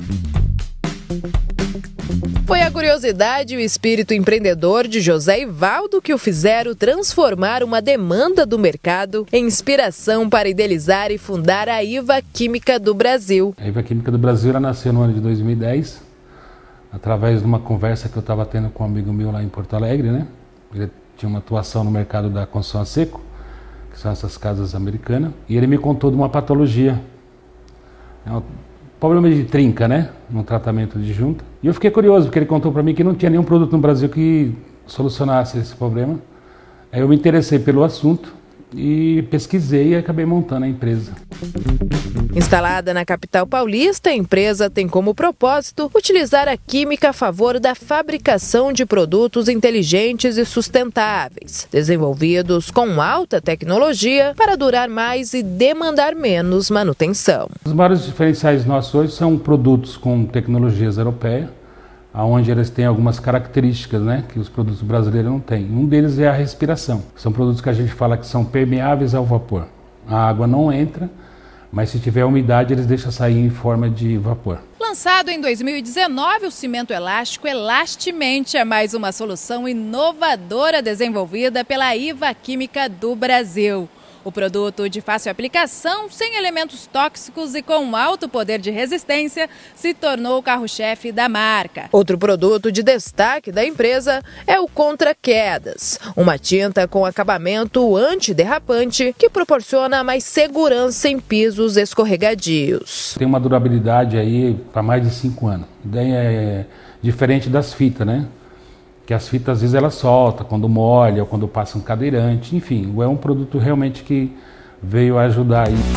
Foi a curiosidade e o espírito empreendedor de José Ivaldo que o fizeram transformar uma demanda do mercado em inspiração para idealizar e fundar a IVA Química do Brasil. A IVA Química do Brasil ela nasceu no ano de 2010, através de uma conversa que eu estava tendo com um amigo meu lá em Porto Alegre, né? Ele tinha uma atuação no mercado da construção a seco, que são essas casas americanas, e ele me contou de uma patologia. É um problema de trinca, né? No tratamento de junta. E eu fiquei curioso, porque ele contou para mim que não tinha nenhum produto no Brasil que solucionasse esse problema. Aí eu me interessei pelo assunto e pesquisei e acabei montando a empresa. Instalada na capital paulista, a empresa tem como propósito utilizar a química a favor da fabricação de produtos inteligentes e sustentáveis, desenvolvidos com alta tecnologia para durar mais e demandar menos manutenção. Os maiores diferenciais nossos hoje são produtos com tecnologias europeias, onde eles têm algumas características, né, que os produtos brasileiros não têm. Um deles é a respiração. São produtos que a gente fala que são permeáveis ao vapor. A água não entra, mas se tiver umidade, eles deixam sair em forma de vapor. Lançado em 2019, o cimento elástico Elastimente é mais uma solução inovadora desenvolvida pela IVA Química do Brasil. O produto de fácil aplicação, sem elementos tóxicos e com alto poder de resistência, se tornou o carro-chefe da marca. Outro produto de destaque da empresa é o Contra Quedas, uma tinta com acabamento antiderrapante que proporciona mais segurança em pisos escorregadios. Tem uma durabilidade aí para mais de 5 anos. Daí é diferente das fitas, né? Que as fitas às vezes elas soltam quando molha ou quando passa um cadeirante, enfim, é um produto realmente que veio ajudar aí.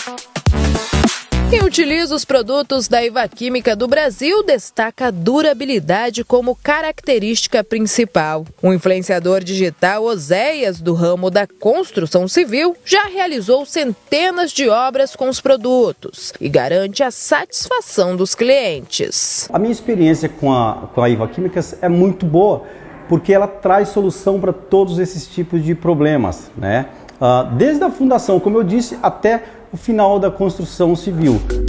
Quem utiliza os produtos da IVA Química do Brasil destaca a durabilidade como característica principal. O influenciador digital Oséias, do ramo da construção civil, já realizou centenas de obras com os produtos e garante a satisfação dos clientes. A minha experiência com a IVA Químicas é muito boa, porque ela traz solução para todos esses tipos de problemas, né? Desde a fundação, como eu disse, até o final da construção civil.